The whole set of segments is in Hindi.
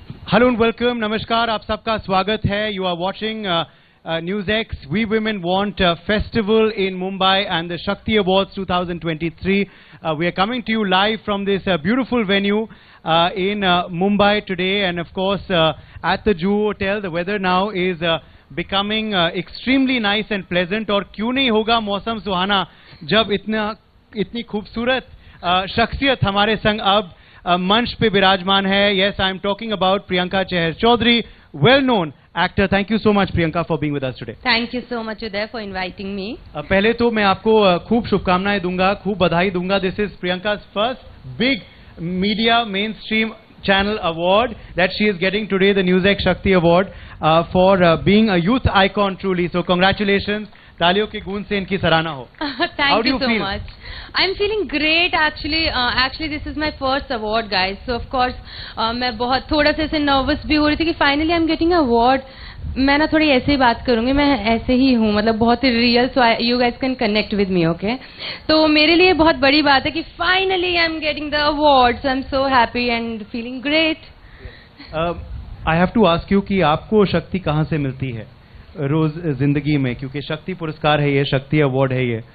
हेलो एंड वेलकम, नमस्कार, आप सबका स्वागत है. You are watching News X. We Women Want Festival in Mumbai and the Shakti Awards 2023. We are coming to you live from this beautiful venue in Mumbai today, and of course at the Juhu Hotel. The weather now is becoming extremely nice and pleasant. और क्यों नहीं होगा मौसम सुहाना जब इतनी खूबसूरत शख्सियत हमारे संग अब मंच पे विराजमान है. Yes, I am talking about Priyanka Chahar Chaudhary, well known actor. Thank you so much Priyanka for being with us today. Thank you so much Uday for inviting me. पहले तो मैं आपको खूब शुभकामनाएं दूंगा, खूब बधाई दूंगा. This is Priyanka's first big media mainstream channel award that she is getting today, the News X Shakti Award for being a youth icon truly. So congratulations. तालियों की गूंज से इनकी सराहना हो. Thank you so much. I'm feeling great actually. Actually this is my first award guys. So of course मैं बहुत थोड़ा सा ऐसे nervous भी हो रही थी कि finally I'm getting an award. मैं ना थोड़ी ऐसे ही बात करूंगी, मैं ऐसे ही हूँ, मतलब बहुत ही real. So you guys can connect with me, okay? तो मेरे लिए बहुत बड़ी बात है कि finally I'm getting the award. So I'm so happy and feeling great. I have to ask you कि आपको शक्ति कहाँ से मिलती है रोज जिंदगी में, क्योंकि शक्ति पुरस्कार है ये, शक्ति अवार्ड है ये.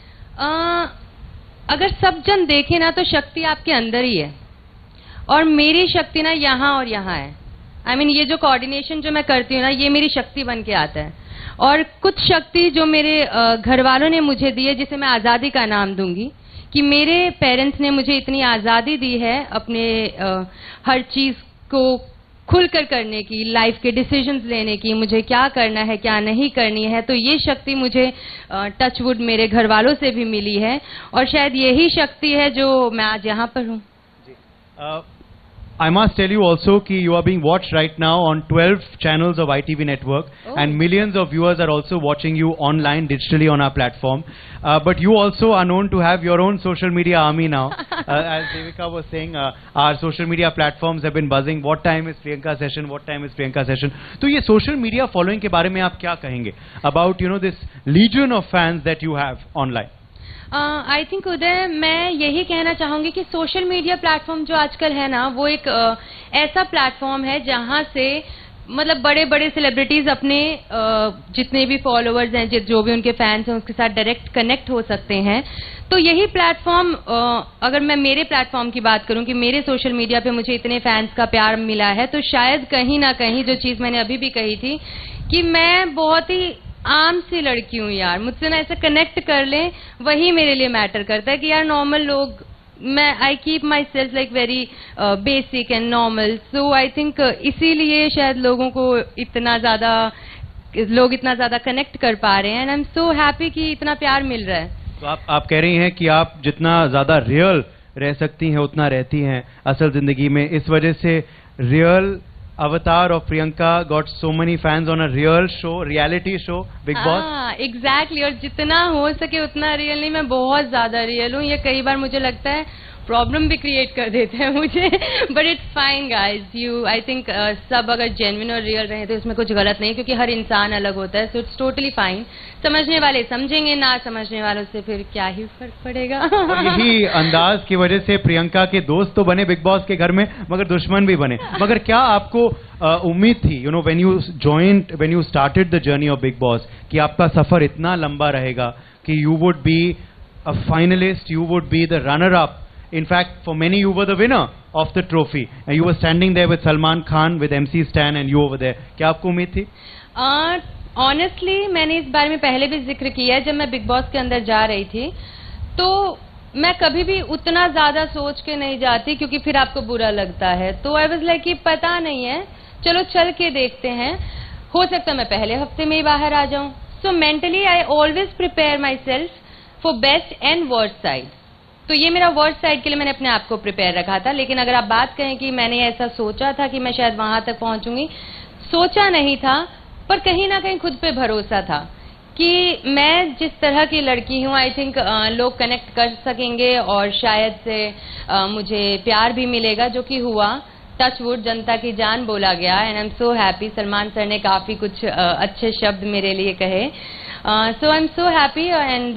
अगर सब जन देखे ना तो शक्ति आपके अंदर ही है, और मेरी शक्ति ना यहाँ और यहाँ है. I mean, ये जो कोऑर्डिनेशन जो मैं करती हूँ ना, ये मेरी शक्ति बन के आता है. और कुछ शक्ति जो मेरे घर वालों ने मुझे दी है, जिसे मैं आज़ादी का नाम दूंगी, कि मेरे पेरेंट्स ने मुझे इतनी आज़ादी दी है अपने हर चीज़ को खुलकर करने की, लाइफ के डिसीजंस लेने की, मुझे क्या करना है क्या नहीं करनी है. तो ये शक्ति मुझे टचवुड मेरे घर वालों से भी मिली है, और शायद यही शक्ति है जो मैं आज यहाँ पर हूँ. I must tell you also कि you are being watched right now on 12 channels of ITV network, and millions of viewers are also watching you online digitally on our platform. But you also are known to have your own social media army now. As Devika was saying, our social media platforms have been buzzing. What time is Priyanka session? What time is Priyanka session? तो ये social media following के बारे में आप क्या कहेंगे about this legion of fans that you have online? I think Uday, मैं यही कहना चाहूंगी कि सोशल मीडिया प्लेटफॉर्म जो आजकल है ना, वो एक ऐसा प्लेटफॉर्म है जहां से मतलब बड़े बड़े सेलिब्रिटीज अपने जितने भी फॉलोअर्स हैं, जो भी उनके फैंस हैं, उसके साथ डायरेक्ट कनेक्ट हो सकते हैं. तो यही प्लेटफॉर्म, अगर मैं मेरे प्लेटफॉर्म की बात करूं कि मेरे सोशल मीडिया पे मुझे इतने फैंस का प्यार मिला है, तो शायद कहीं ना कहीं जो चीज़ मैंने अभी भी कही थी कि मैं बहुत ही आम सी लड़की हूँ यार, मुझसे ना ऐसे कनेक्ट कर लें, वही मेरे लिए मैटर करता है. कि यार नॉर्मल लोग, मैं I keep myself like very basic and normal. So I think इसीलिए शायद लोग इतना ज्यादा कनेक्ट कर पा रहे हैं, and I am so happy कि इतना प्यार मिल रहा है. तो आप कह रही हैं कि आप जितना ज्यादा रियल रह सकती हैं उतना रहती हैं असल जिंदगी में. इस वजह से real avatar of Priyanka got so many fans on a real show, reality show, Big Boss. Exactly. और जितना हो सके उतना रियल नहीं, मैं बहुत ज्यादा रियल हूँ. ये कई बार मुझे लगता है प्रॉब्लम भी क्रिएट कर देते हैं मुझे, but it's fine guys. You I think सब अगर जेन्युइन और रियल रहे तो इसमें कुछ गलत नहीं, क्योंकि हर इंसान अलग होता है. So it's totally fine. समझने वाले समझेंगे, ना समझने वालों से फिर क्या ही फर्क पड़ेगा. यही अंदाज की वजह से प्रियंका के दोस्त तो बने बिग बॉस के घर में, मगर दुश्मन भी बने. मगर क्या आपको उम्मीद थी, when you started the journey of Big Boss, कि आपका सफर इतना लंबा रहेगा कि you would be a finalist, you would be the runner up. In fact, for many you were the winner of the trophy, and you were standing there with Salman Khan, with MC Stan, and you over there. क्या आपको उम्मीद थी? Honestly, मैंने इस बारे में पहले भी जिक्र किया है. जब मैं बिग बॉस के अंदर जा रही थी तो मैं कभी भी उतना ज्यादा सोच के नहीं जाती, क्योंकि फिर आपको बुरा लगता है. तो आई वाज लाइक कि पता नहीं है, चलो चल के देखते हैं, हो सकता है मैं पहले हफ्ते में ही बाहर आ जाऊं. So mentally I always prepare myself for best and worst side. तो ये मेरा वर्स्ट साइड के लिए मैंने अपने आप को प्रिपेयर रखा था. लेकिन अगर आप बात करें कि मैंने ऐसा सोचा था कि मैं शायद वहां तक पहुंचूंगी, सोचा नहीं था, पर कहीं ना कहीं खुद पे भरोसा था कि मैं जिस तरह की लड़की हूँ, आई थिंक लोग कनेक्ट कर सकेंगे और शायद से मुझे प्यार भी मिलेगा, जो कि हुआ. टचवुड, जनता की जान बोला गया, and I am so happy. Salman sir ने काफी कुछ अच्छे शब्द मेरे लिए कहे. So I am so happy, and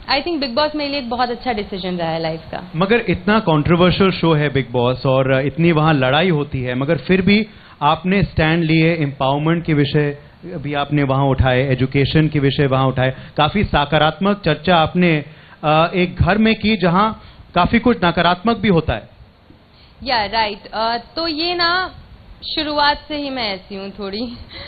I think Bigg Boss मेरे लिए एक बहुत अच्छा डिसीजन रहा है लाइफ का। मगर इतना कंट्रोवर्शियल शो है बिग बॉस और इतनी वहां लड़ाई होती है, मगर फिर भी आपने स्टैंड लिए, एम्पावरमेंट के विषय भी आपने वहां उठाए, एजुकेशन के विषय वहां उठाए, काफी सकारात्मक चर्चा आपने एक घर में की जहां काफी कुछ नकारात्मक भी होता है। या राइट। तो ये ना शुरुआत से ही मैं ऐसी हूँ थोड़ी।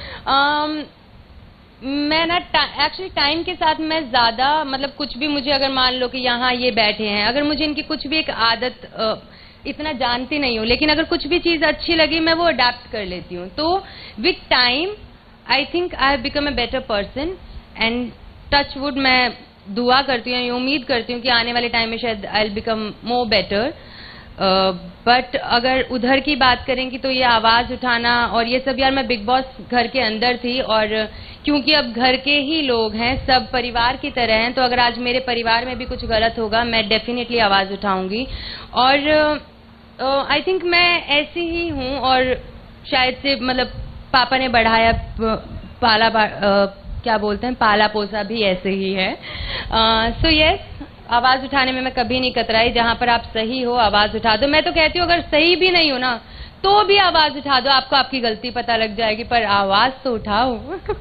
मैं ना एक्चुअली टाइम के साथ मैं ज्यादा मतलब कुछ भी मुझे अगर मान लो कि यहाँ ये बैठे हैं, अगर मुझे इनकी कुछ भी एक आदत इतना जानती नहीं हूँ, लेकिन अगर कुछ भी चीज अच्छी लगी मैं वो अडेप्ट कर लेती हूँ। तो with time I think I have become a better person and touch wood मैं दुआ करती हूँ, उम्मीद करती हूँ कि आने वाले टाइम में शायद I will become more better. But अगर उधर की बात करेंगे तो ये आवाज उठाना और ये सब, यार मैं बिग बॉस घर के अंदर थी और क्योंकि अब घर के ही लोग हैं, सब परिवार की तरह हैं, तो अगर आज मेरे परिवार में भी कुछ गलत होगा मैं डेफिनेटली आवाज उठाऊंगी। और आई थिंक मैं ऐसी ही हूँ और शायद से मतलब पापा ने बढ़ाया क्या बोलते हैं पाला पोसा भी ऐसे ही है। सो यस, आवाज उठाने में मैं कभी नहीं कतराई। जहां पर आप सही हो आवाज उठा दो। मैं तो कहती हूँ अगर सही भी नहीं हो ना तो भी आवाज उठा दो, आपको आपकी गलती पता लग जाएगी, पर आवाज तो उठाओ।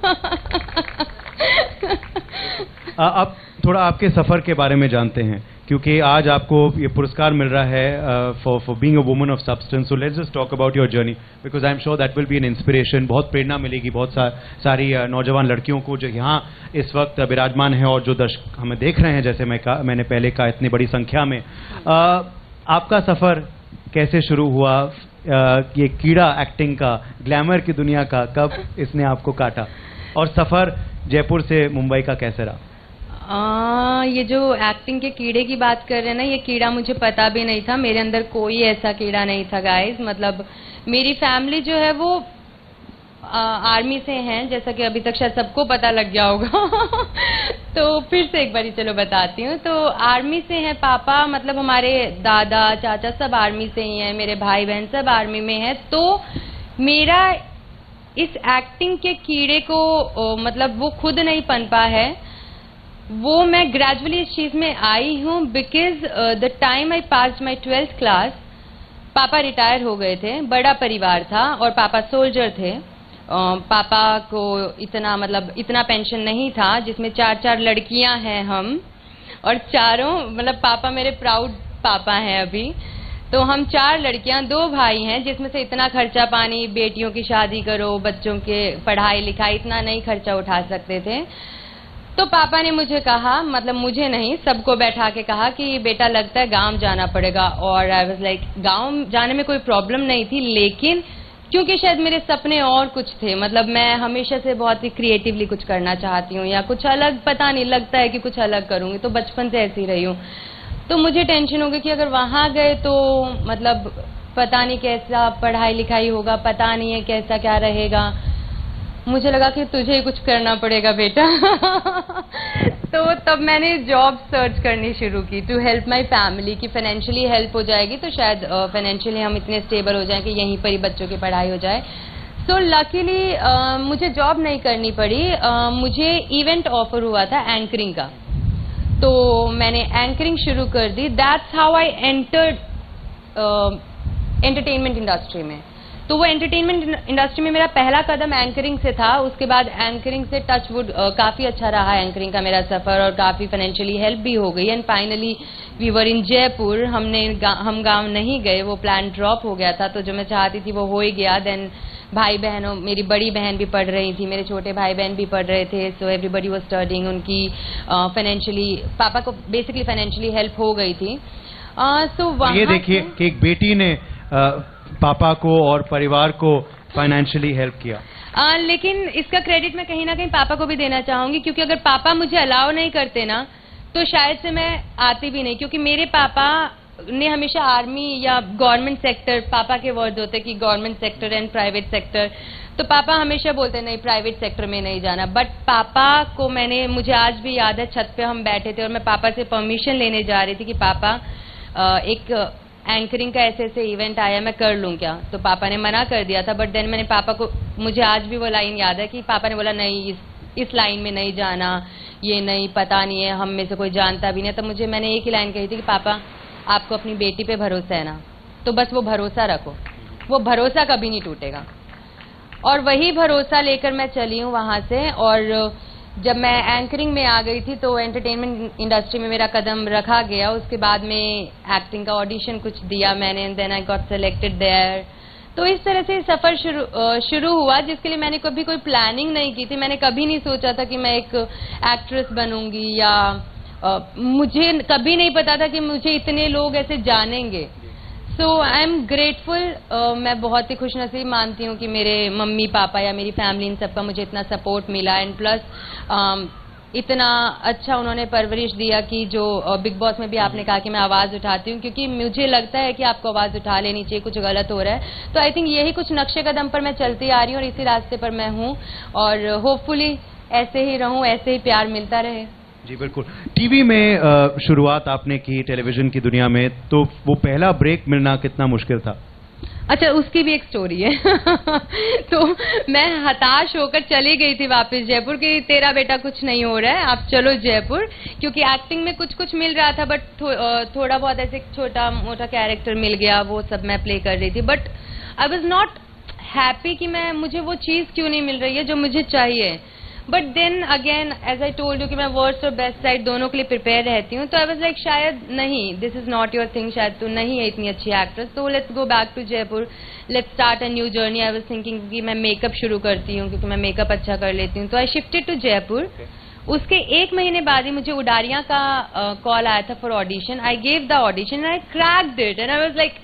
अब थोड़ा आपके सफर के बारे में जानते हैं, क्योंकि आज आपको ये पुरस्कार मिल रहा है for being a woman of substance. So let's just talk about your journey, because I am sure that will be an inspiration. बहुत प्रेरणा मिलेगी बहुत सारी नौजवान लड़कियों को जो यहाँ इस वक्त विराजमान है और जो दर्शक हमें देख रहे हैं, जैसे मैंने पहले कहा इतनी बड़ी संख्या में। आपका सफर कैसे शुरू हुआ? ये कीड़ा एक्टिंग का, ग्लैमर की दुनिया का, कब इसने आपको काटा? और सफर जयपुर से मुंबई का कैसे रहा? ये जो एक्टिंग के कीड़े की बात कर रहे हैं ना, ये कीड़ा मुझे पता भी नहीं था। मेरे अंदर कोई ऐसा कीड़ा नहीं था गाइस। मतलब मेरी फैमिली जो है वो आर्मी से हैं, जैसा कि अभी तक शायद सबको पता लग गया होगा। तो फिर से एक बारी चलो बताती हूँ। तो आर्मी से हैं पापा, मतलब हमारे दादा चाचा सब आर्मी से ही हैं, मेरे भाई बहन सब आर्मी में हैं। तो मेरा इस एक्टिंग के कीड़े को मतलब वो खुद नहीं पनपा है, वो मैं ग्रेजुअली इस चीज में आई हूँ because the time I passed my 12th class, पापा रिटायर हो गए थे, बड़ा परिवार था और पापा सोल्जर थे। पापा को इतना पेंशन नहीं था, जिसमें 4 लड़कियां हैं हम, और चारों मतलब पापा मेरे प्राउड पापा हैं अभी। तो हम 4 लड़कियां, 2 भाई हैं, जिसमें से इतना खर्चा पानी, बेटियों की शादी करो, बच्चों के पढ़ाई लिखाई, इतना नहीं खर्चा उठा सकते थे। तो पापा ने मुझे कहा, मतलब मुझे नहीं सबको बैठा के कहा कि बेटा लगता है गांव जाना पड़ेगा। और आई वाज लाइक गांव जाने में कोई प्रॉब्लम नहीं थी, लेकिन क्योंकि शायद मेरे सपने और कुछ थे, मतलब मैं हमेशा से बहुत ही क्रिएटिवली कुछ करना चाहती हूँ या कुछ अलग, पता नहीं लगता है कि कुछ अलग करूंगी, तो बचपन से ऐसी रही हूँ। तो मुझे टेंशन हो गई कि अगर वहां गए तो मतलब पता नहीं कैसा पढ़ाई लिखाई होगा, पता नहीं है कैसा क्या रहेगा। मुझे लगा कि तुझे ही कुछ करना पड़ेगा बेटा। तो तब मैंने जॉब सर्च करनी शुरू की टू हेल्प माय फैमिली, कि फाइनेंशियली हेल्प हो जाएगी तो शायद फाइनेंशियली हम इतने स्टेबल हो जाएं कि यहीं पर ही बच्चों की पढ़ाई हो जाए। सो लकीली मुझे जॉब नहीं करनी पड़ी। मुझे इवेंट ऑफर हुआ था एंकरिंग का, तो मैंने एंकरिंग शुरू कर दी। That's how I entered entertainment industry में। तो वो एंटरटेनमेंट इंडस्ट्री में मेरा पहला कदम एंकरिंग से था। उसके बाद एंकरिंग से टचवुड काफी अच्छा रहा एंकरिंग का मेरा सफर, और काफी फाइनेंशियली हेल्प भी हो गई। And finally we were in Jaipur. हम गांव नहीं गए, वो प्लान ड्रॉप हो गया था। तो जो मैं चाहती थी वो हो ही गया। देन भाई बहनों, मेरी बड़ी बहन भी पढ़ रही थी, मेरे छोटे भाई बहन भी पढ़ रहे थे। So everybody was studying. उनकी फाइनेंशियली पापा को बेसिकली फाइनेंशियली हेल्प हो गई थी। सो ये देखिए कि एक बेटी ने पापा को और परिवार को फाइनेंशियली हेल्प किया। लेकिन इसका क्रेडिट मैं कहीं ना कहीं पापा को भी देना चाहूंगी, क्योंकि अगर पापा मुझे अलाउ नहीं करते ना तो शायद से मैं आती भी नहीं। क्योंकि मेरे पापा ने हमेशा आर्मी या गवर्नमेंट सेक्टर, पापा के वर्ड होते कि government sector and private sector, तो पापा हमेशा बोलते नहीं प्राइवेट सेक्टर में नहीं जाना। बट पापा को मुझे आज भी याद है, छत पे हम बैठे थे और मैं पापा से परमिशन लेने जा रही थी कि पापा एक एंकरिंग का ऐसे इवेंट आया, मैं कर लूं क्या? तो पापा ने मना कर दिया था। बट देन मैंने पापा को, मुझे आज भी वो लाइन याद है कि पापा ने बोला नहीं, इस लाइन में नहीं जाना, ये नहीं, पता नहीं है, हम में से कोई जानता भी नहीं। तब मैंने एक ही लाइन कही थी कि पापा आपको अपनी बेटी पे भरोसा है ना, तो बस वो भरोसा रखो, वो भरोसा कभी नहीं टूटेगा। और वही भरोसा लेकर मैं चली हूँ वहाँ से। और जब मैं एंकरिंग में आ गई थी तो एंटरटेनमेंट इंडस्ट्री में मेरा कदम रखा गया। उसके बाद में एक्टिंग का ऑडिशन कुछ दिया मैंने, and then I got selected there. तो इस तरह से सफर शुरू हुआ, जिसके लिए मैंने कभी कोई प्लानिंग नहीं की थी। मैंने कभी नहीं सोचा था कि मैं एक एक्ट्रेस बनूंगी, या मुझे कभी नहीं पता था कि मुझे इतने लोग ऐसे जानेंगे। So I am grateful. मैं बहुत ही खुशनसीब मानती हूँ कि मेरे मम्मी पापा या मेरी फैमिली इन सबका मुझे इतना सपोर्ट मिला, एंड प्लस इतना अच्छा उन्होंने परवरिश दिया कि जो बिग बॉस में भी आपने कहा कि मैं आवाज़ उठाती हूँ, क्योंकि मुझे लगता है कि आपको आवाज़ उठा लेनी चाहिए, कुछ गलत हो रहा है। तो आई थिंक यही कुछ नक्शे कदम पर मैं चलती आ रही हूँ और इसी रास्ते पर मैं हूँ, और होपफुली ऐसे ही रहूँ, ऐसे ही प्यार मिलता रहे। जी बिल्कुल। टीवी में शुरुआत आपने की, टेलीविजन की दुनिया में, तो वो पहला ब्रेक मिलना कितना मुश्किल था? अच्छा, उसकी भी एक स्टोरी है। तो मैं हताश होकर चली गई थी वापस जयपुर कि तेरा बेटा कुछ नहीं हो रहा है, आप चलो जयपुर, क्योंकि एक्टिंग में कुछ कुछ मिल रहा था, बट थोड़ा बहुत ऐसे छोटा मोटा कैरेक्टर मिल गया, वो सब मैं प्ले कर रही थी। But I was not happy कि मुझे वो चीज़ क्यों नहीं मिल रही है जो मुझे चाहिए। But then again as I told you कि मैं वर्स्ट और बेस्ट साइड दोनों के लिए प्रिपेयर रहती हूँ। तो आई वाज लाइक शायद नहीं, this is not your thing, शायद तू नहीं है इतनी अच्छी एक्ट्रेस, तो let's go back to Jaipur, let's start a new journey. I was thinking कि मैं मेकअप शुरू करती हूँ, क्योंकि मैं मेकअप अच्छा कर लेती हूँ। तो आई शिफ्टेड टू जयपुर। उसके 1 महीने बाद ही मुझे उडारिया का कॉल आया था for audition. I gave the audition and I cracked it, and I was like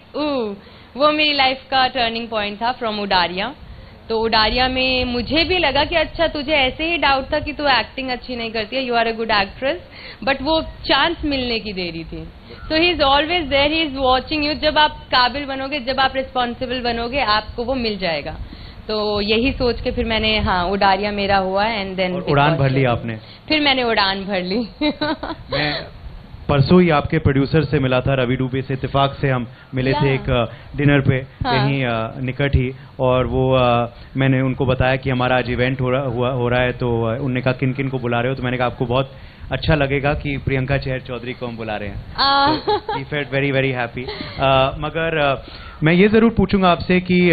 वो मेरी लाइफ का टर्निंग पॉइंट था फ्रॉम उडारिया। तो उडारिया में मुझे भी लगा कि अच्छा, तुझे ऐसे ही डाउट था कि तू एक्टिंग अच्छी नहीं करती है, you are a good actress, but वो चांस मिलने की देरी थी। So he is always there, he is watching you. जब आप काबिल बनोगे, जब आप रिस्पॉन्सिबल बनोगे, आपको वो मिल जाएगा। तो यही सोच के फिर मैंने उडारिया मेरा हुआ, एंड देन उड़ान भर ली आपने? फिर मैंने उड़ान भर ली। मैं परसों ही आपके प्रोड्यूसर से मिला था, रवि डुबे से, इत्तेफाक से हम मिले थे एक डिनर पे यहीं निकट ही, और वो मैंने उनको बताया कि हमारा आज इवेंट हो रहा है, तो उन्होंने कहा किन किन को बुला रहे हो, तो मैंने कहा आपको बहुत अच्छा लगेगा कि प्रियंका चेहर चौधरी को हम बुला रहे हैं। He felt very very happy. मगर मैं ये जरूर पूछूंगा आपसे कि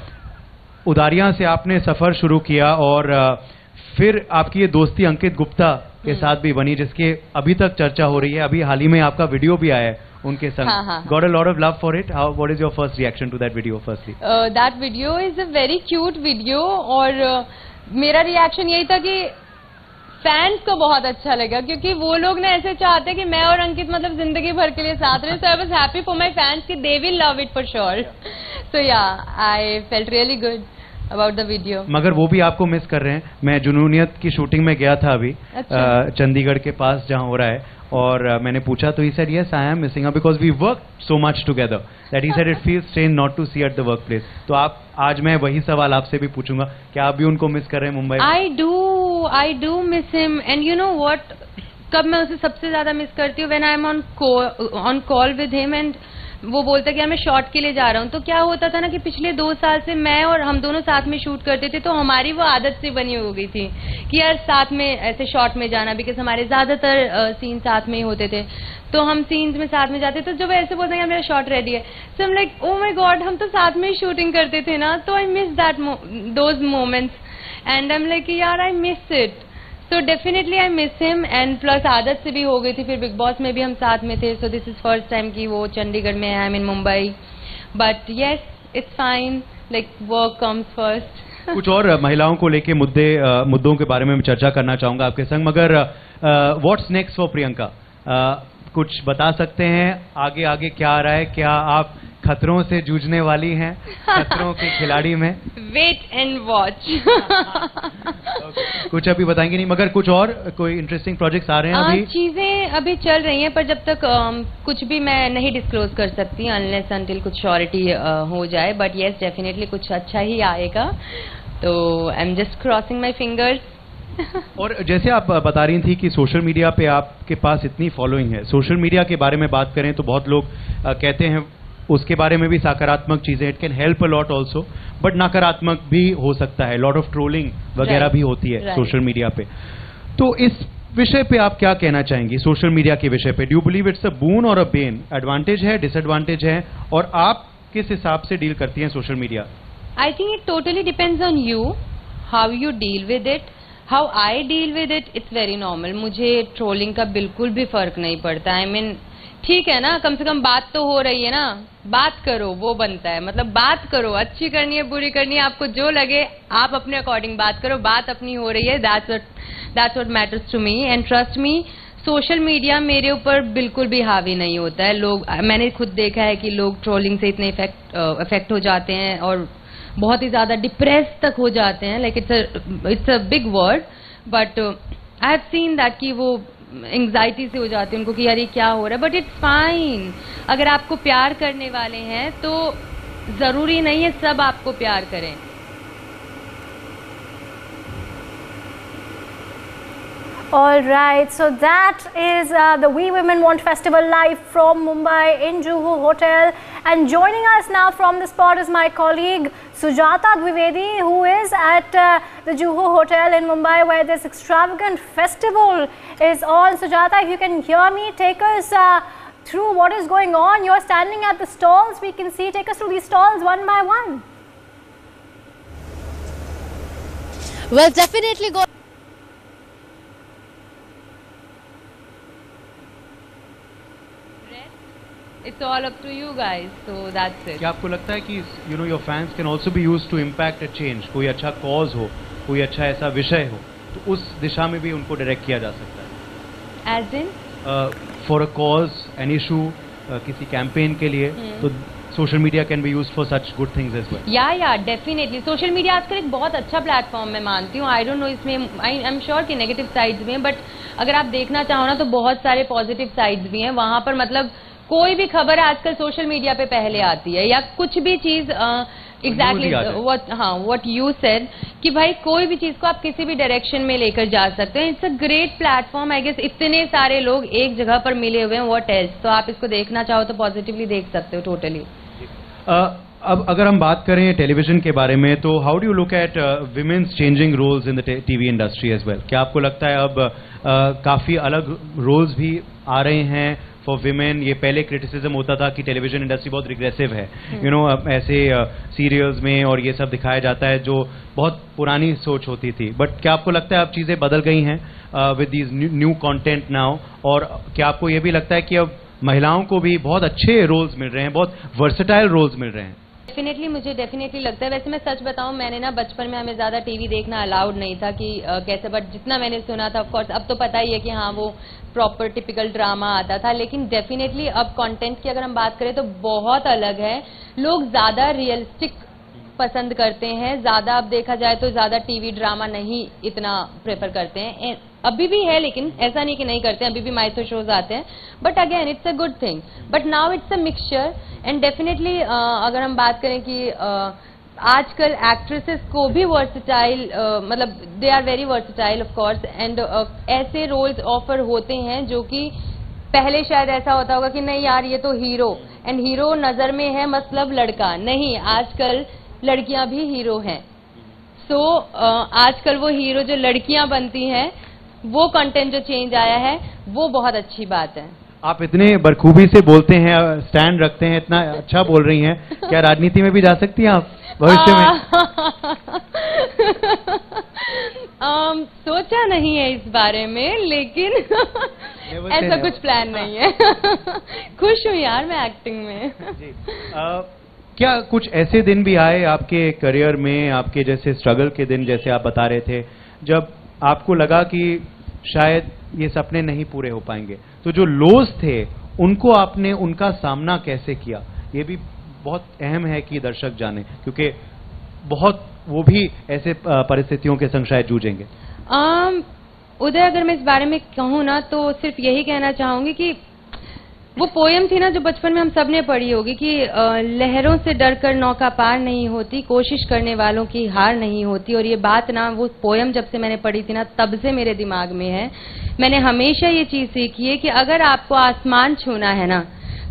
उडारिया से आपने सफर शुरू किया, और फिर आपकी ये दोस्ती अंकित गुप्ता के साथ भी बनी, जिसके अभी तक चर्चा हो रही है। अभी हाल ही में आपका वीडियो भी आया है उनके संग। Got a lot of love for it. What is your first reaction to that video? Firstly, that video is a very cute video, और मेरा रिएक्शन यही था कि फैंस को बहुत अच्छा लगा, क्योंकि वो लोग ना ऐसे चाहते हैं कि मैं और अंकित मतलब जिंदगी भर के लिए साथ रहे। So I was happy for my fans कि they will love it for sure. So yeah, I felt really good about the video. मगर वो भी आपको मिस कर रहे हैं। मैं जुनूनियत की शूटिंग में गया था अभी, अच्छा। चंडीगढ़ के पास जहाँ हो रहा है, और मैंने पूछा तो he said yes I am missing her because we work so much together that he said it feels strange not to see at the workplace. तो आप आज मैं वही सवाल आपसे भी पूछूंगा, क्या आप भी उनको मिस कर रहे हैं मुंबई में? I do miss him, and you know what, कब मैं उसे सबसे ज्यादा मिस करती हूँ, when I am on call with him, एंड वो बोलता है कि मैं शॉट के लिए जा रहा हूँ। तो क्या होता था ना कि पिछले 2 साल से मैं और हम दोनों साथ में शूट करते थे, तो हमारी वो आदत से बनी हो गई थी कि यार साथ में ऐसे शॉट में जाना, बिकॉज हमारे ज्यादातर सीन साथ में ही होते थे, तो हम सीन्स में साथ में जाते। तो जब ऐसे बोलते हैं मेरा शॉट रेडी है, सो हम लाइक ओ माय गॉड, हम तो साथ में ही शूटिंग करते थे ना। तो I miss that those moments, and I am like यार I miss it. So definitely I miss him, and plus आदत से भी हो गई थी, फिर बिग बॉस में भी हम साथ में थे। So this is first time कि वो चंडीगढ़ में है, I'm in Mumbai, but yes it's fine, like work comes first. कुछ और महिलाओं को लेके मुद्दों के बारे में मैं चर्चा करना चाहूंगा आपके संग, मगर what's next for प्रियंका? कुछ बता सकते हैं आगे आगे क्या आ रहा है? क्या आप खतरों से जूझने वाली हैं, खतरों के खिलाड़ी में? Wait and watch. कुछ अभी बताएंगे नहीं, मगर कुछ और कोई इंटरेस्टिंग प्रोजेक्ट्स आ रहे हैं अभी? चीजें अभी चल रही हैं, पर जब तक कुछ भी मैं नहीं डिस्क्लोज कर सकती अनलेस अनटिल कुछ श्योरिटी हो जाए। बट येस डेफिनेटली कुछ अच्छा ही आएगा, तो I am just crossing my fingers. और जैसे आप बता रही थी कि सोशल मीडिया पे आपके पास इतनी फॉलोइंग है, सोशल मीडिया के बारे में बात करें तो बहुत लोग कहते हैं उसके बारे में भी सकारात्मक चीजें, it can help a lot also, but नकारात्मक भी हो सकता है, लॉट ऑफ ट्रोलिंग वगैरह भी होती है सोशल मीडिया पे। तो इस विषय पे आप क्या कहना चाहेंगी, सोशल मीडिया के विषय पे? Do you believe it's a boon और अ बेन? एडवांटेज है, डिसएडवांटेज है, और आप किस हिसाब से डील करती हैं social media? I think it totally depends on you, how you deal with it. How I deal with it, it's very normal. मुझे ट्रोलिंग का बिल्कुल भी फर्क नहीं पड़ता। आई मीन ठीक है ना, कम से कम बात तो हो रही है ना, बात करो, वो बनता है। मतलब बात करो, अच्छी करनी है बुरी करनी है, आपको जो लगे आप अपने अकॉर्डिंग बात करो, बात अपनी हो रही है, that's what matters to me. And trust me, social media मेरे ऊपर बिल्कुल भी हावी नहीं होता है। लोग, मैंने खुद देखा है कि लोग ट्रोलिंग से इतने इफेक्ट हो जाते हैं और बहुत ही ज्यादा डिप्रेस तक हो जाते हैं। Like it's a big word, but I have seen that कि वो एंग्जाइटी से हो जाती है उनको कि यार ये क्या हो रहा है। But it's fine. अगर आपको प्यार करने वाले हैं तो जरूरी नहीं है सब आपको प्यार करें। All right, so that is the We Women Want Festival live from Mumbai in Juhu Hotel, and joining us now from the spot is my colleague Sujata Dwivedi, who is at the Juhu Hotel in Mumbai where this extravagant festival is on. Sujata, if you can hear me, take us through what is going on. You're standing at the stalls, we can see. Take us through these stalls one by one. Well, definitely go. It's all up to you guys, so that's it. क्या आपको लगता है कि you know your fans can also be used to impact a change? कोई अच्छा कॉज हो, कोई अच्छा ऐसा विषय हो, तो उस दिशा में भी उनको डायरेक्ट किया जा सकता है? As in? For a cause, an issue, किसी कैंपेन के लिए, तो social media can be used for such good things as well. या डेफिनेटली सोशल मीडिया आजकल एक बहुत अच्छा प्लेटफॉर्म मैं मानती हूँ। आई डोंट नो इसमें, आई एम श्योर कि नेगेटिव साइड्स भी हैं, बट अगर आप देखना चाहो ना तो बहुत सारे पॉजिटिव साइड्स भी हैं वहां पर। मतलब कोई भी खबर आजकल सोशल मीडिया पे पहले आती है, या कुछ भी चीज एग्जैक्टली व्हाट यू सेड कि भाई कोई भी चीज को आप किसी भी डायरेक्शन में लेकर जा सकते हैं। It's a great platform. I guess इतने सारे लोग एक जगह पर मिले हुए हैं, व्हाट एल्स। तो आप इसको देखना चाहो तो पॉजिटिवली देख सकते हो टोटली। अब अगर हम बात करें टेलीविजन के बारे में, तो how do you look at women's changing roles in the TV industry as well? क्या आपको लगता है अब काफी अलग रोल्स भी आ रहे हैं फॉर विमेन? ये पहले क्रिटिसिज्म होता था कि टेलीविजन इंडस्ट्री बहुत रिग्रेसिव है, यू नो, ऐसे सीरियल्स में और ये सब दिखाया जाता है जो बहुत पुरानी सोच होती थी। बट क्या आपको लगता है अब चीजें बदल गई हैं with these new content now? और क्या आपको ये भी लगता है कि अब महिलाओं को भी बहुत अच्छे रोल्स मिल रहे हैं, बहुत वर्सेटाइल रोल्स मिल रहे हैं? डेफिनेटली, मुझे डेफिनेटली लगता है। वैसे मैं सच बताऊं, मैंने ना बचपन में हमें ज्यादा टीवी देखना अलाउड नहीं था कि कैसे, बट जितना मैंने सुना था, ऑफकोर्स अब तो पता ही है कि हाँ वो प्रॉपर टिपिकल ड्रामा आता था। लेकिन डेफिनेटली अब कंटेंट की अगर हम बात करें तो बहुत अलग है। लोग ज्यादा रियलिस्टिक पसंद करते हैं, ज्यादा अब देखा जाए तो ज्यादा टीवी ड्रामा नहीं इतना प्रेफर करते हैं। अभी भी है, लेकिन ऐसा नहीं कि नहीं करते हैं, अभी भी माइथो शोज आते हैं, but again it's a good thing. But now it's a mixture, and definitely अगर हम बात करें कि आजकल एक्ट्रेसेस को भी वर्सेटाइल, मतलब they are very versatile of course, and ऐसे रोल्स ऑफर होते हैं जो कि पहले शायद ऐसा होता होगा कि नहीं यार ये तो हीरो, एंड हीरो नजर में है मतलब लड़का नहीं, आजकल लड़कियां भी हीरो हैं। सो आजकल वो हीरो जो लड़कियां बनती हैं, वो कंटेंट जो चेंज आया है वो बहुत अच्छी बात है। आप इतने बखूबी से बोलते हैं, स्टैंड रखते हैं, इतना अच्छा बोल रही हैं, क्या राजनीति में भी जा सकती हैं आप भविष्य में? सोचा नहीं है इस बारे में, लेकिन ऐसा कुछ प्लान नहीं है। खुश हूँ यार मैं एक्टिंग में। जी। क्या कुछ ऐसे दिन भी आए आपके करियर में, आपके जैसे स्ट्रगल के दिन जैसे आप बता रहे थे, जब आपको लगा कि शायद ये सपने नहीं पूरे हो पाएंगे? तो जो लोज थे उनको आपने, उनका सामना कैसे किया? ये भी बहुत अहम है कि दर्शक जाने, क्योंकि बहुत वो भी ऐसे परिस्थितियों के संग शायद जूझेंगे। उदय, अगर मैं इस बारे में कहूँ ना तो सिर्फ यही कहना चाहूंगी कि वो पोयम थी ना जो बचपन में हम सबने पढ़ी होगी कि लहरों से डरकर नौका पार नहीं होती, कोशिश करने वालों की हार नहीं होती। और ये बात ना, वो पोयम जब से मैंने पढ़ी थी ना तब से मेरे दिमाग में है। मैंने हमेशा ये चीज सीखी है कि अगर आपको आसमान छूना है ना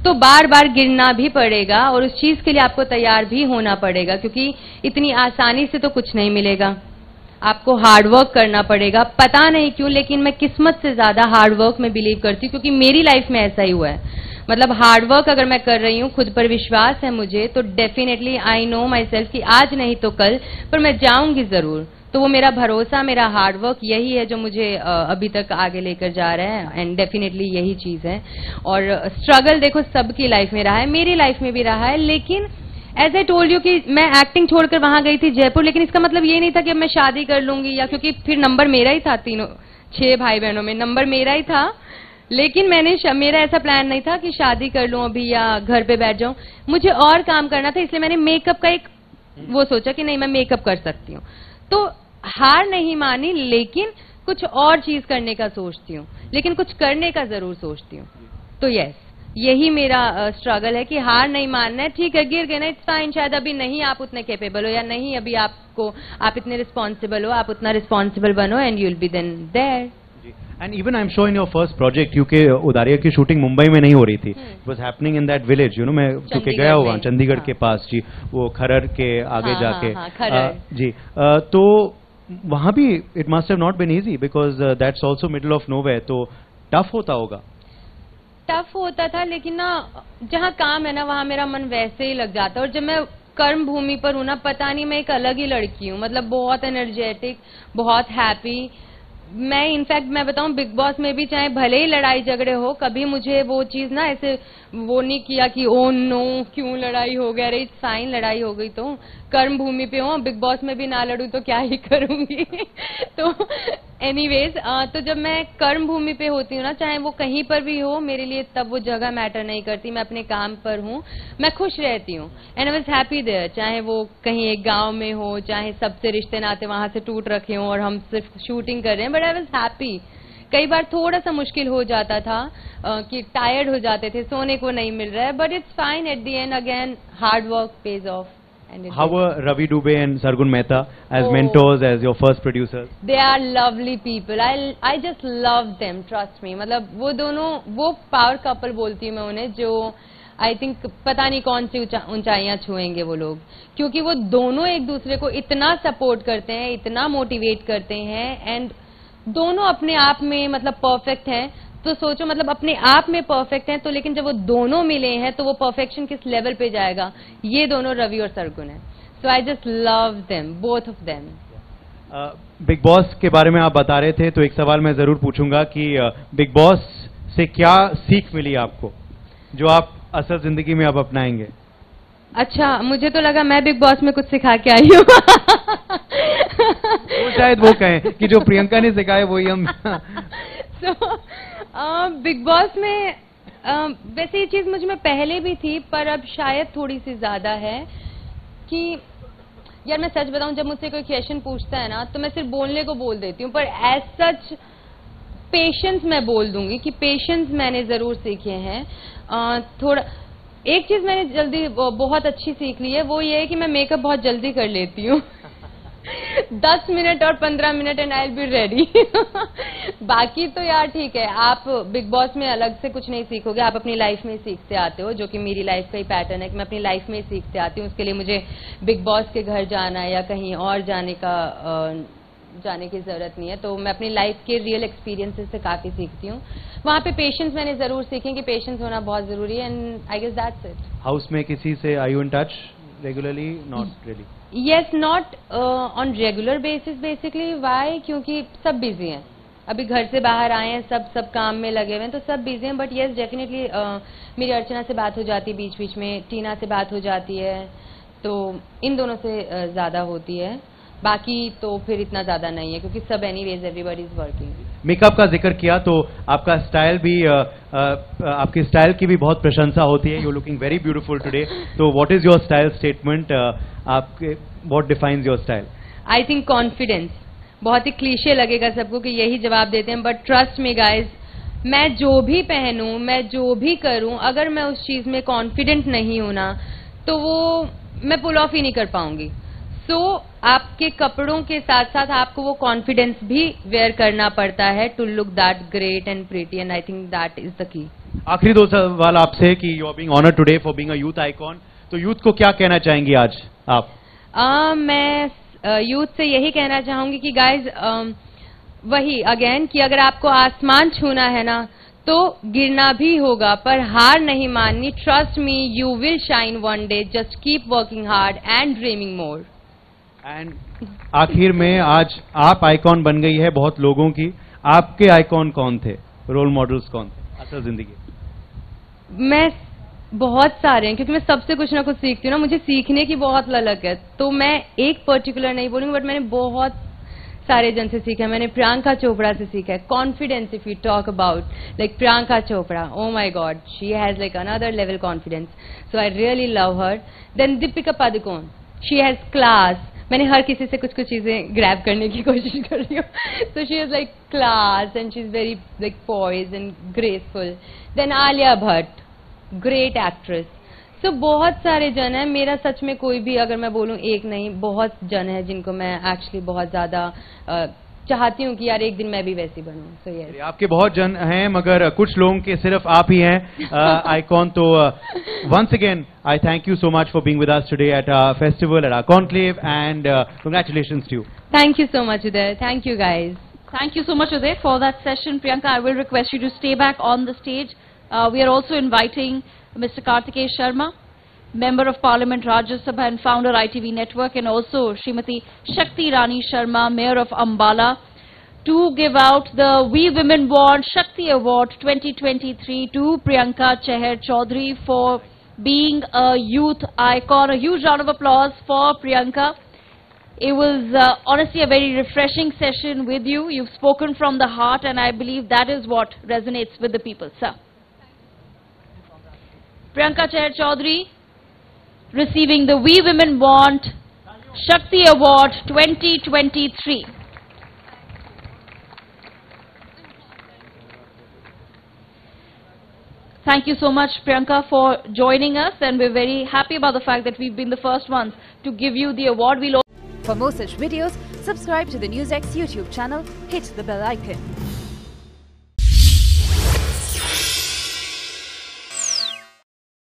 तो बार बार गिरना भी पड़ेगा और उस चीज के लिए आपको तैयार भी होना पड़ेगा, क्योंकि इतनी आसानी से तो कुछ नहीं मिलेगा। आपको हार्डवर्क करना पड़ेगा। पता नहीं क्यों, लेकिन मैं किस्मत से ज्यादा हार्डवर्क में बिलीव करती हूँ, क्योंकि मेरी लाइफ में ऐसा ही हुआ है। मतलब हार्डवर्क अगर मैं कर रही हूँ, खुद पर विश्वास है मुझे, तो definitely I know myself कि आज नहीं तो कल, पर मैं जाऊंगी जरूर। तो वो मेरा भरोसा, मेरा हार्डवर्क यही है जो मुझे अभी तक आगे लेकर जा रहा है, एंड डेफिनेटली यही चीज है। और स्ट्रगल देखो सबकी लाइफ में रहा है, मेरी लाइफ में भी रहा है, लेकिन एज आई टोल्ड यू कि मैं एक्टिंग छोड़कर वहां गई थी जयपुर, लेकिन इसका मतलब ये नहीं था कि अब मैं शादी कर लूंगी, या क्योंकि फिर नंबर मेरा ही था, 6 भाई बहनों में नंबर मेरा ही था। लेकिन मेरा ऐसा प्लान नहीं था कि शादी कर लूं अभी या घर पे बैठ जाऊं। मुझे और काम करना था, इसलिए मैंने मेकअप का एक वो सोचा कि नहीं मैं मेकअप कर सकती हूँ। तो हार नहीं मानी, लेकिन कुछ और चीज करने का सोचती हूँ, लेकिन कुछ करने का जरूर सोचती हूँ। तो यस, यही मेरा स्ट्रगल है कि हार नहीं मानना है। ठीक है, गिर गए ना, इट्स फाइन, शायद अभी नहीं आप उतने कैपेबल हो, या नहीं अभी आप इतने रिस्पॉन्सिबल हो, आप उतना रिस्पॉन्सिबल बनो and you will be then there. And even I'm sure in your first project, क्योंकि उदारिया की शूटिंग मुंबई में नहीं हो रही थी, it was happening in that village, you know, मैं क्योंकि गया हुआ चंडीगढ़ के पास जी, वो खरर के आगे जाके जी, तो वहाँ भी it must have not been easy because that's also middle of nowhere, तो टफ होता होगा। टफ होता था, लेकिन ना जहाँ काम है ना वहाँ मेरा मन वैसे ही लग जाता है। और जब मैं कर्म भूमि पर हूँ ना, पता नहीं मैं एक अलग ही लड़की हूँ, मतलब बहुत एनर्जेटिक, बहुत हैप्पी। मैं इनफैक्ट मैं बताऊं, बिग बॉस में भी चाहे भले ही लड़ाई झगड़े हो, कभी मुझे वो चीज ना ऐसे वो नहीं किया कि ओ नो क्यों लड़ाई हो गया, अरे फाइन लड़ाई हो गई तो कर्म भूमि पे हो, बिग बॉस में भी ना लड़ूं तो क्या ही करूंगी। तो एनीवेज, तो जब मैं कर्म भूमि पे होती हूँ ना, चाहे वो कहीं पर भी हो, मेरे लिए तब वो जगह मैटर नहीं करती। मैं अपने काम पर हूँ, मैं खुश रहती हूँ, and I was happy there. चाहे वो कहीं एक गांव में हो, चाहे सबसे रिश्ते नाते वहां से टूट रखे हों और हम सिर्फ शूटिंग कर रहे हैं, बट आई वाज हैप्पी। कई बार थोड़ा सा मुश्किल हो जाता था कि टायर्ड हो जाते थे, सोने को नहीं मिल रहा है, but it's fine at the end, again hard work pays off. How were Ravi Dubey and Sargun Mehta as mentors, as your first producers? They are lovely people. I just love them. Trust me. मतलब वो दोनों, वो पावर कपल बोलती हूँ मैं उन्हें, जो आई थिंक पता नहीं कौन सी ऊंचाइयां छुएंगे वो लोग, क्योंकि वो दोनों एक दूसरे को इतना सपोर्ट करते हैं, इतना मोटिवेट करते हैं, एंड दोनों अपने आप में मतलब परफेक्ट हैं। तो सोचो, मतलब अपने आप में परफेक्ट हैं, तो लेकिन जब वो दोनों मिले हैं तो वो परफेक्शन किस लेवल पे जाएगा। ये दोनों रवि और सरगुन हैं। So I just love them, both of them. Bigg Boss के बारे में आप बता रहे थे, तो एक सवाल मैं जरूर पूछूंगा कि बिग बॉस से क्या सीख मिली आपको जो आप असल जिंदगी में अब अपनाएंगे? अच्छा, मुझे तो लगा मैं बिग बॉस में कुछ सिखा के आई हूँ। वो शायद वो कहें कि जो प्रियंका ने सिखाया वही हम। बिग बॉस में वैसे ये चीज मुझ में पहले भी थी, पर अब शायद थोड़ी सी ज्यादा है कि यार मैं सच बताऊं, जब मुझसे कोई क्वेश्चन पूछता है ना, तो मैं सिर्फ बोलने को बोल देती हूँ, पर एज सच पेशेंस मैं बोल दूंगी कि पेशेंस मैंने जरूर सीखे हैं। थोड़ा एक चीज मैंने जल्दी बहुत अच्छी सीख ली है, वो ये है कि मैं मेकअप बहुत जल्दी कर लेती हूँ। 10 मिनट और 15 minute and I will be ready. बाकी तो यार ठीक है, आप बिग बॉस में अलग से कुछ नहीं सीखोगे, आप अपनी लाइफ में सीखते आते हो, जो कि मेरी लाइफ का ही पैटर्न है कि मैं अपनी लाइफ में ही सीखते आती हूँ। उसके लिए मुझे बिग बॉस के घर जाना या कहीं और जाने की जरूरत नहीं है। तो मैं अपनी लाइफ के रियल एक्सपीरियंसेस से काफी सीखती हूँ। वहाँ पे पेशेंस मैंने जरूर सीखे कि पेशेंस होना बहुत जरूरी है, and I guess that's it. House में किसी से are you in touch regularly? Not really. Yes, not on regular basis basically. Why? क्योंकि सब बिजी हैं, अभी घर से बाहर आए हैं, सब काम में लगे हुए हैं, तो सब बिजी हैं। बट yes, डेफिनेटली मेरी अर्चना से बात हो जाती है बीच बीच में, टीना से बात हो जाती है, तो इन दोनों से ज्यादा होती है। बाकी तो फिर इतना ज्यादा नहीं है, क्योंकि सब anyways everybody is working. Makeup का जिक्र किया तो आपका स्टाइल भी आपकी स्टाइल की भी बहुत प्रशंसा होती है। You looking very beautiful today. तो what is your style statement? आपके what defines your style? I think confidence. बहुत ही क्लीशे लगेगा सबको कि यही जवाब देते हैं, बट ट्रस्ट मी गाइज, मैं जो भी पहनूं, मैं जो भी करूं, अगर मैं उस चीज में कॉन्फिडेंट नहीं हूं ना, तो वो मैं पुल ऑफ ही नहीं कर पाऊंगी। सो आपके कपड़ों के साथ साथ आपको वो कॉन्फिडेंस भी वेयर करना पड़ता है to look that great and pretty, and I think that is the key. आखिरी दो सवाल आपसे कि you are being honoured today for being a youth icon, तो यूथ को क्या कहना चाहेंगी आज आप? मैं यूथ से यही कहना चाहूंगी कि गाइज वही अगेन कि अगर आपको आसमान छूना है ना तो गिरना भी होगा, पर हार नहीं माननी. Trust me, you will shine one day. Just keep working hard and dreaming more. एंड आखिर में आज आप आइकॉन बन गई है बहुत लोगों की. आपके आइकॉन कौन थे, रोल मॉडल्स कौन थे असल जिंदगी? मैं बहुत सारे हैं क्योंकि मैं सबसे कुछ ना कुछ सीखती हूँ ना. मुझे सीखने की बहुत ललक है, तो मैं एक पर्टिकुलर नहीं बोलूंगी, बट मैंने बहुत सारे जन से सीखा है. मैंने प्रियंका चोपड़ा से सीखा है confidence. If you talk about like Priyanka Chopra, oh my god, she has like another level confidence, so I really love her. Then Deepika Padukone, she has class. मैंने हर किसी से कुछ कुछ चीजें ग्रैब करने की कोशिश कर रही हूँ. So she is like class and she is very like poise and graceful. Then Alia Bhatt, great actress. So बहुत सारे जन हैं. मेरा सच में कोई भी अगर मैं बोलूं एक नहीं, बहुत जन है जिनको मैं एक्चुअली बहुत ज्यादा चाहती हूँ कि यार एक दिन मैं भी वैसी बनूं. सो यस, आपके बहुत जन हैं मगर कुछ लोगों के सिर्फ आप ही हैं आइकॉन. तो once again I thank you so much for being with us today at our festival, at our conclave, and congratulations to you. Thank you so much Uday. Thank you guys. Thank you so much, Uday, for that session. Priyanka, I will request you to stay back on the stage. We are also inviting Mr. Kartikeya Sharma, Member of Parliament, Rajya Sabha and founder ITV Network, and also Srimati Shakti Rani Sharma, Mayor of Ambala, to give out the We Women Want Shakti Award 2023 to Priyanka Chahar Chaudhary for being a youth icon. A huge round of applause for Priyanka. It was honestly a very refreshing session with you. You've spoken from the heart, and I believe that is what resonates with the people. Sir. Priyanka Chahar Chaudhary receiving the We Women Want Shakti Award 2023. Thank you so much, Priyanka, for joining us, and we're very happy about the fact that we've been the first ones to give you the award. For more such videos, subscribe to the NewsX YouTube channel, hit the bell icon.